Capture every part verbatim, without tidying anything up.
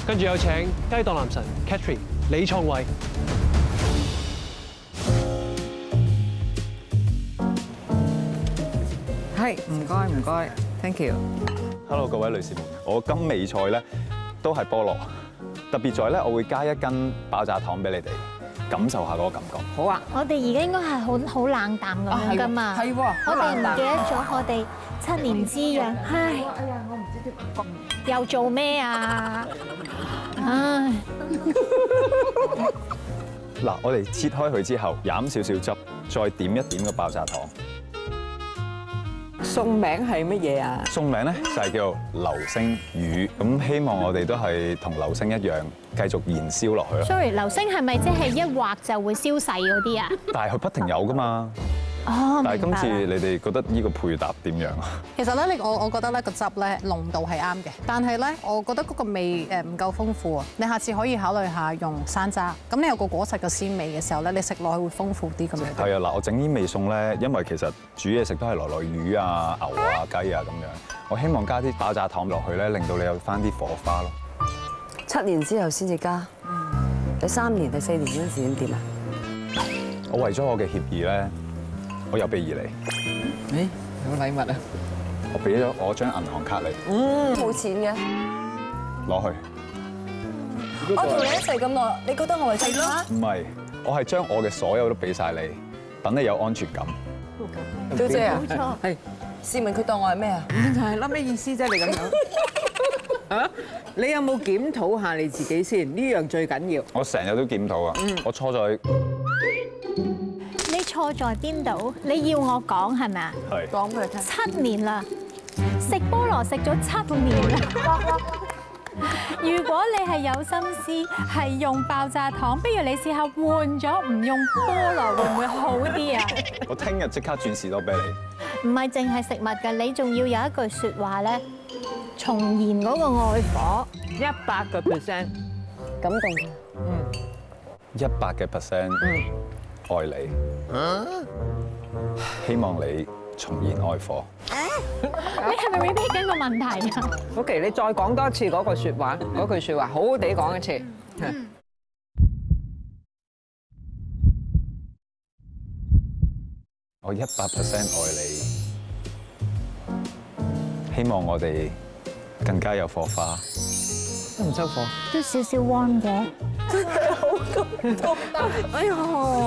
跟住有請雞檔男神 Catherine 李創偉。 係，唔該唔該 ，thank you。 Hello， 各位女士們，我今味菜咧都係菠蘿，特別在咧我會加一斤爆炸糖俾你哋，感受下嗰個感覺。 好啊， 我哋而家應該係好好冷淡咁樣噶嘛。 係喎， 我哋唔記得咗我哋七年之癢。唉， 哎呀，我唔知點講。 又做咩啊？唉。 嗱，我哋切開佢之後，飲少少汁，再點一點個爆炸糖。 餸名係乜嘢啊？ 餸名咧就係叫做流星魚，咁希望我哋都係同流星一樣，繼續燃燒落去咯。 Sorry， 流星係咪即係一劃就會消逝嗰啲啊？ 但係佢不停有噶嘛。 哦， 但係今次明白啦。 你哋覺得呢個配搭點樣啊？ 其實咧，你我我覺得咧個汁咧濃度係啱嘅，但係咧我覺得嗰個味誒唔夠豐富啊！你下次可以考慮下用山楂，咁你有個果實嘅鮮味嘅時候咧，你食落去會豐富啲咁樣。 係啊，嗱，我整呢味餸咧，因為其實煮嘢食都係來來魚啊、牛啊、雞啊咁樣，我希望加啲爆炸糖落去咧，令到你有翻啲火花咯。 七年之後先至加，第三年、第四年嗰陣時點點啊？ 我為咗我嘅協議咧，我有備而嚟。 誒，有禮物啊！ 我俾咗我張銀行卡你， 嗯，冇錢嘅。 攞去。 我同你一齊咁耐，你覺得我係細咯？ 唔係，我係將我嘅所有都俾晒你，等你有安全感。 小姐啊， 冇錯。 係， 試問佢當我係咩啊？ 就係諗咩意思啫？你咁樣啊？你有冇檢討下你自己先？呢樣最緊要。 我成日都檢討啊，我錯在你錯在邊度？你要我講係咪啊？ 係講俾佢聽。 七年啦，食菠蘿食咗七年啦。如果你係有心思係用爆炸糖，不如你試下換咗唔用菠蘿，會唔會好啲啊？ 我聽日即刻轉士多啤梨。 唔係淨係食物㗎，你仲要有一句説話咧，重燃嗰個愛火。 一百個 percent 感動。 一百嘅 percent 愛你，希望你重燃愛火。 你係咪 repeat 緊個問題啊？ OK，你再講多次嗰個説話，嗰句説話好好地講一次。 我一百 percent 愛你，希望我哋更加有火花。 收唔收火？ 都少少 warm 嘅。 哎呀，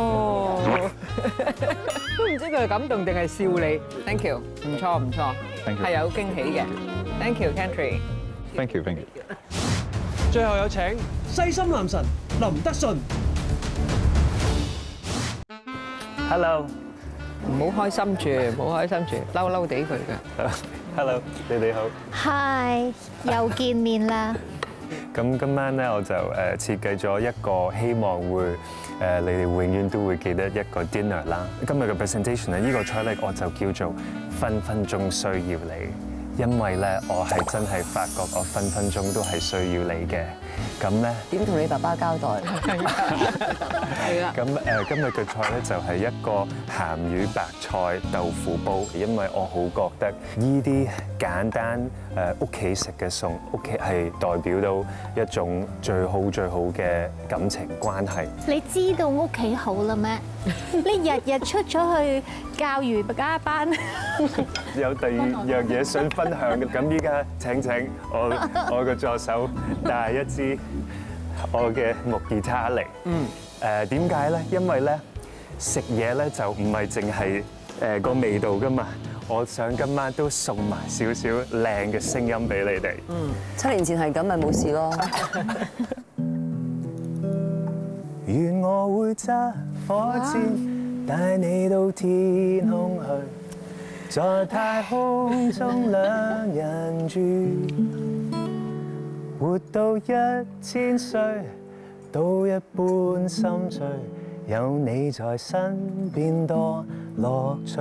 都唔知佢係感動定係笑你。Thank you，唔錯唔錯， Thank you 係有驚喜嘅。Thank you，Catherine。 Thank you，thank you。 最後有請細心男神林德信。 Hello， 唔好開心住，唔好開心住，嬲嬲地佢嘅。 Hello，你哋好。 Hi，又見面啦。 咁今晚咧，我就誒設計咗一個希望會誒你哋永遠都會記得一個 dinner 啦。今日嘅 presentation 咧，呢個菜咧我就叫做分分鐘需要你，因為咧我係真係發覺我分分鐘都係需要你嘅。咁咧點同你爸爸交代？ 係啦。 咁誒今日嘅菜咧就係一個鹹魚白菜豆腐煲，因為我好覺得呢啲簡單誒屋企食嘅餸，屋企係代表到一種最好最好嘅感情關係。 你知道屋企好啦咩？你日日出咗去教瑜伽班。 有第二樣嘢想分享嘅，咁依家請請我我嘅助手帶一支我嘅木吉他嚟。嗯。誒點解咧？因為咧食嘢咧就唔係淨係誒個味道㗎嘛。我想今晚都送埋少少靚嘅聲音俾你哋。 嗯，七年前係咁咪冇事咯。 願我會揸火箭帶你到天空去，在太空中兩人住，活到一千歲都一般心醉，有你在身邊多樂趣。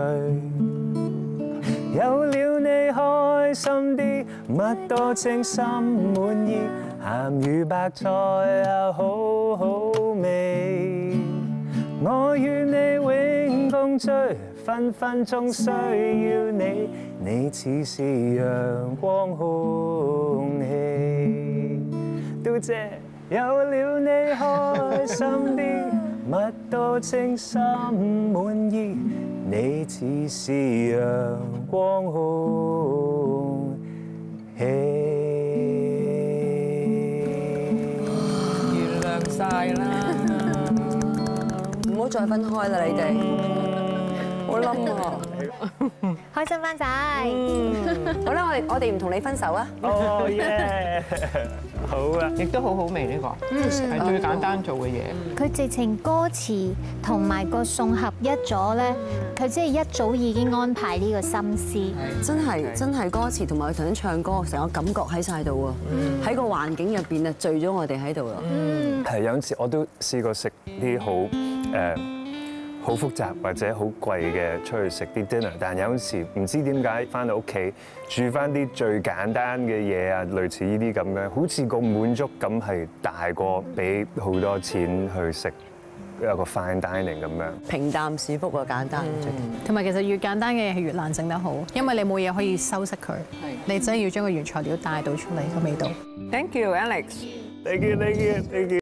有了你開心啲，乜都稱心滿意，鹹魚白菜又好好味。我與你永共聚，分分鐘需要你，你似是陽光空氣。嘟小姐，有了你開心啲，乜都稱心滿意，你似是陽光空氣。 原諒晒啦， 唔好再分開啦，你哋好冧啊！ 開心翻晒。 好啦，我哋我哋唔同你分手啊！ 哦耶！好啊， 亦都好好味呢個，係最簡單做嘅嘢。 佢直情歌詞同埋個餸合一咗咧，佢即係一早已經安排呢個心思。 真係真係歌詞同埋佢頭先唱歌，成個感覺喺晒度啊！喺個環境入邊啊，聚咗我哋喺度啦。 係有陣時我都試過食啲好誒好複雜或者好貴嘅出去食啲 dinner，但有陣時唔知點解翻到屋企煮翻啲最簡單嘅嘢啊，類似呢啲咁樣，好似個滿足感係大過俾好多錢去食一個 fine dining 咁樣。 平淡是福啊，簡單。 同埋其實越簡單嘅嘢係越難整得好，因為你冇嘢可以修飾佢，你真係要將個原材料帶到出嚟個味道。 Thank you, Alex。 Thank you, thank you, thank you。